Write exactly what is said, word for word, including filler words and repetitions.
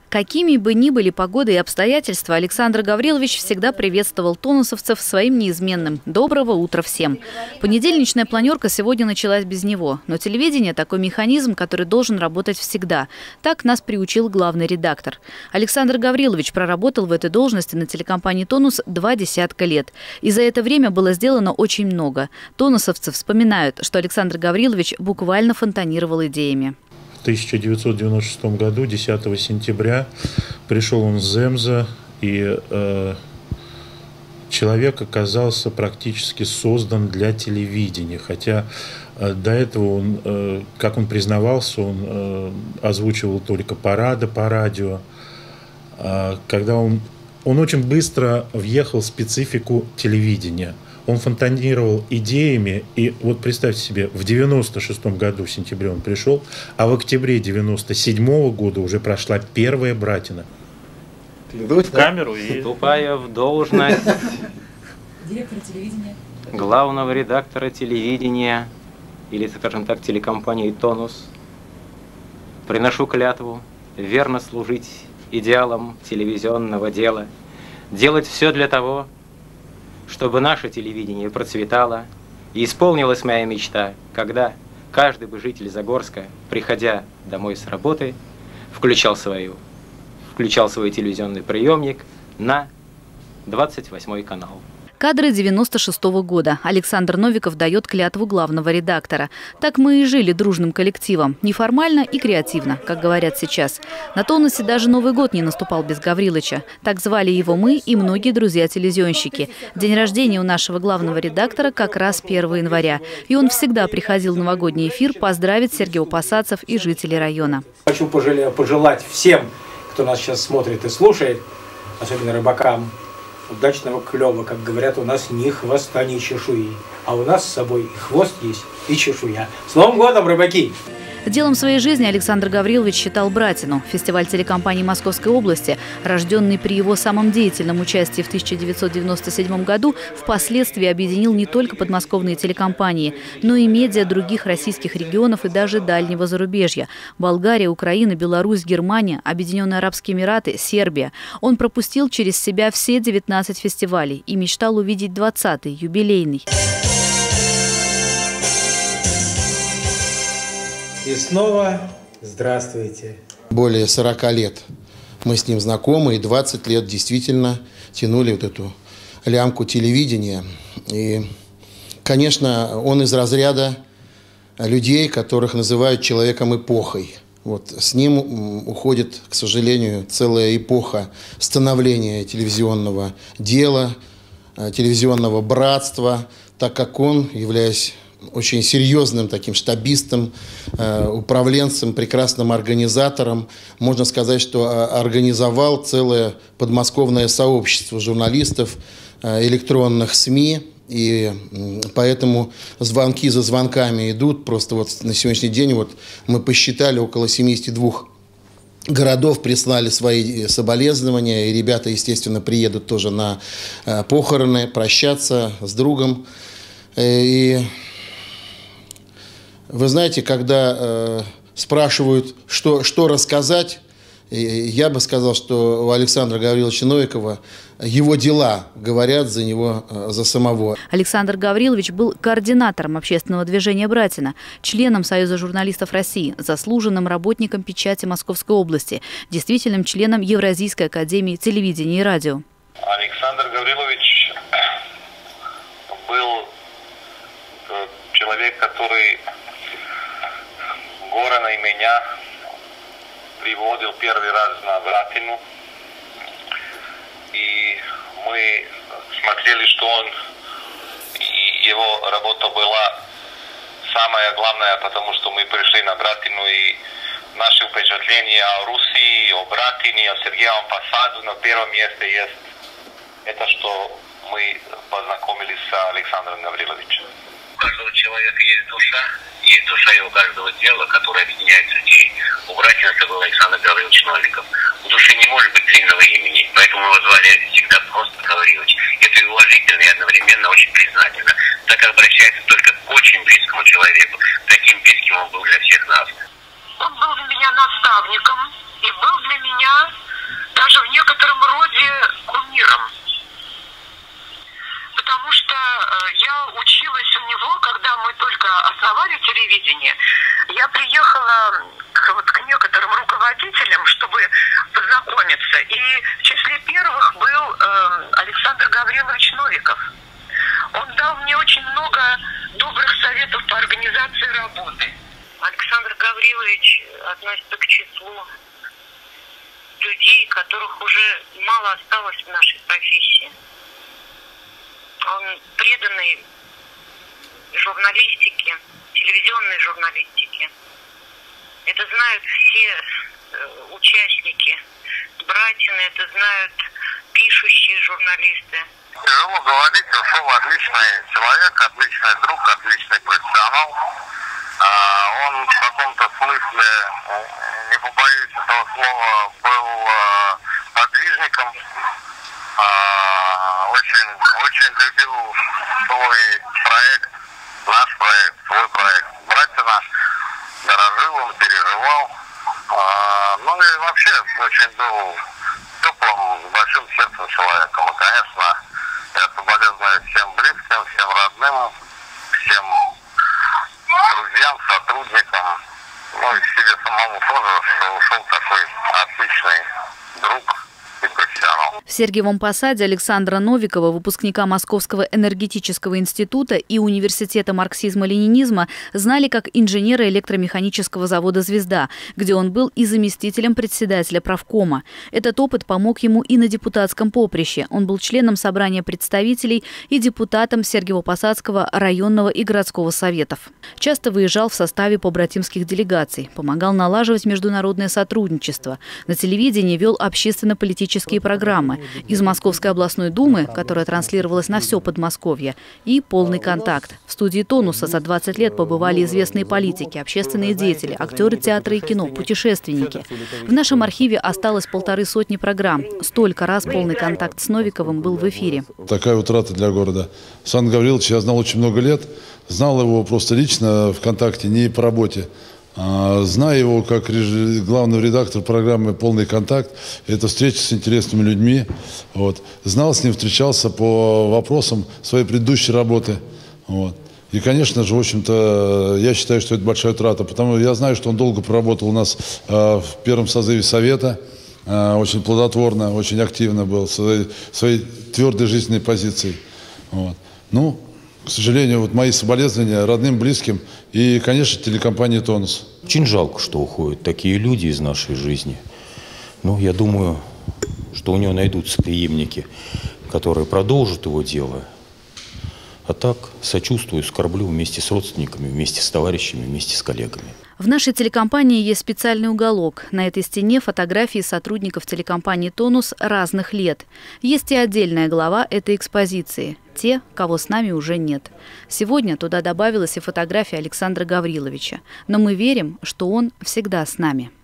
Какими бы ни были погода и обстоятельства, Александр Гаврилович всегда приветствовал тонусовцев своим неизменным «доброго утра всем». Понедельничная планерка сегодня началась без него, но телевидение – такой механизм, который должен работать всегда. Так нас приучил главный редактор. Александр Гаврилович проработал в этой должности на телекомпании «Тонус» два десятка лет. И за это время было сделано очень много. Тонусовцы вспоминают, что Александр Гаврилович буквально фонтанировал идеями. В тысяча девятьсот девяносто шестом году, десятого сентября, пришел он с Земза, и э, человек оказался практически создан для телевидения. Хотя э, до этого, он, э, как он признавался, он э, озвучивал только парады по радио. Э, когда он, он очень быстро въехал в специфику телевидения. Он фонтанировал идеями, и вот представьте себе, в девяносто шестом году, в сентябре он пришел, а в октябре девяносто седьмого года уже прошла первая братина. В камеру и... Вступая в должность директора телевидения, главного редактора телевидения, или, скажем так, телекомпании «Тонус», приношу клятву верно служить идеалам телевизионного дела, делать все для того, чтобы наше телевидение процветало, и исполнилась моя мечта, когда каждый бы житель Загорска, приходя домой с работы, включал, свою, включал свой телевизионный приемник на двадцать восьмой канал. Кадры девяносто шестого года. Александр Новиков дает клятву главного редактора. Так мы и жили дружным коллективом. Неформально и креативно, как говорят сейчас. На Тонусе даже Новый год не наступал без Гаврилыча. Так звали его мы и многие друзья-телевизионщики. День рождения у нашего главного редактора как раз первого января. И он всегда приходил в новогодний эфир поздравить Сергея Посадцев и жителей района. Хочу пожелать всем, кто нас сейчас смотрит и слушает, особенно рыбакам, удачного клёва, как говорят, у нас ни хвоста, ни чешуи. А у нас с собой и хвост есть, и чешуя. С Новым годом, рыбаки! Делом своей жизни Александр Гаврилович считал братину. Фестиваль телекомпании Московской области, рожденный при его самом деятельном участии в тысяча девятьсот девяносто седьмом году, впоследствии объединил не только подмосковные телекомпании, но и медиа других российских регионов и даже дальнего зарубежья. Болгария, Украина, Беларусь, Германия, Объединенные Арабские Эмираты, Сербия. Он пропустил через себя все девятнадцать фестивалей и мечтал увидеть двадцатый, юбилейный. И снова здравствуйте. Более сорока лет мы с ним знакомы, и двадцать лет действительно тянули вот эту лямку телевидения. И, конечно, он из разряда людей, которых называют человеком-эпохой. Вот с ним уходит, к сожалению, целая эпоха становления телевизионного дела, телевизионного братства, так как он, являясь очень серьезным таким штабистом, э, управленцем, прекрасным организатором. Можно сказать, что организовал целое подмосковное сообщество журналистов, э, электронных СМИ. И э, поэтому звонки за звонками идут. Просто вот на сегодняшний день вот мы посчитали, около семидесяти двух городов прислали свои соболезнования. И ребята, естественно, приедут тоже на э, похороны, прощаться с другом. И вы знаете, когда э, спрашивают, что, что рассказать, я бы сказал, что у Александра Гавриловича Новикова его дела говорят за него, э, за самого. Александр Гаврилович был координатором общественного движения «Братина», членом Союза журналистов России, заслуженным работником печати Московской области, действительным членом Евразийской академии телевидения и радио. Александр Гаврилович был человек, который Горана и меня приводил первый раз на Братину, и мы смотрели, что он, и его работа была самая главная, потому что мы пришли на Братину, и наши впечатления о Руси, о Братине, о Сергеевом Посаду на первом месте есть это, что мы познакомились с Александром Гавриловичем. У каждого человека есть душа, есть душа и у каждого дела, которое объединяет людей. У Братина это был Александр Гаврилович Новиков. У души не может быть длинного имени, поэтому его звали всегда просто Гаврилович. Это и уважительно, и одновременно очень признательно, так как обращается только к очень близкому человеку. Таким близким он был для всех нас. Он был для меня наставником и был для меня основали телевидение, я приехала к, вот, к некоторым руководителям, чтобы познакомиться. И в числе первых был э, Александр Гаврилович Новиков. Он дал мне очень много добрых советов по организации работы. Александр Гаврилович относится к числу людей, которых уже мало осталось в нашей профессии. Он преданный журналистике, телевизионной журналистике. Это знают все участники Братины, это знают пишущие журналисты. Тяжело говорить, ушел отличный человек, отличный друг, отличный профессионал. Он в каком-то смысле, не побоюсь этого слова, был подвижником. Очень, очень любил свой проект, наш проект, свой проект Братина. Дорожил он, переживал. Ну и вообще очень был теплым, большим сердцем человеком. И, конечно, я соболезную всем близким, всем родным, всем друзьям, сотрудникам, ну и себе самому тоже, что ушел такой отличный друг и профессионал. В Сергиевом Посаде Александра Новикова, выпускника Московского энергетического института и университета марксизма-ленинизма, знали как инженера электромеханического завода «Звезда», где он был и заместителем председателя правкома. Этот опыт помог ему и на депутатском поприще. Он был членом собрания представителей и депутатом Сергиево-Посадского районного и городского советов. Часто выезжал в составе побратимских делегаций, помогал налаживать международное сотрудничество. На телевидении вел общественно-политические программы. Из Московской областной думы, которая транслировалась на все Подмосковье, и «Полный контакт». В студии «Тонуса» за двадцать лет побывали известные политики, общественные деятели, актеры театра и кино, путешественники. В нашем архиве осталось полторы сотни программ. Столько раз «Полный контакт» с Новиковым был в эфире. Такая утрата для города. Александр Гаврилович я знал очень много лет. Знал его просто лично ВКонтакте, не по работе. Зная его как главного редактора программы «Полный контакт», это встреча с интересными людьми. Вот. Знал с ним, встречался по вопросам своей предыдущей работы. Вот. И, конечно же, в общем-то, я считаю, что это большая утрата, потому что я знаю, что он долго проработал у нас э, в первом созыве Совета, э, очень плодотворно, очень активно был, своей, своей твердой жизненной позицией. Вот. Ну, к сожалению, вот мои соболезнования родным, близким и, конечно, телекомпании «Тонус». Очень жалко, что уходят такие люди из нашей жизни. Но я думаю, что у него найдутся преемники, которые продолжат его дело. А так сочувствую, скорблю вместе с родственниками, вместе с товарищами, вместе с коллегами. В нашей телекомпании есть специальный уголок. На этой стене фотографии сотрудников телекомпании «Тонус» разных лет. Есть и отдельная глава этой экспозиции – те, кого с нами уже нет. Сегодня туда добавилась и фотография Александра Гавриловича. Но мы верим, что он всегда с нами.